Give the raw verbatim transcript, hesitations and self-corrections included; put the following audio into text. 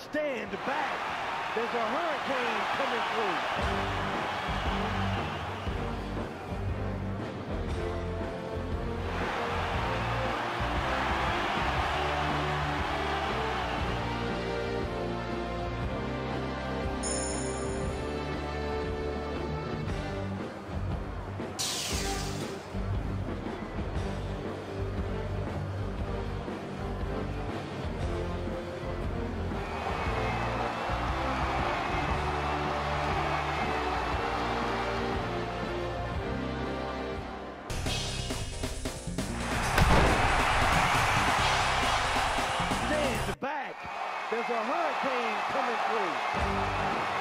Stand back. There's a hurricane coming through. Back. There's a hurricane coming through.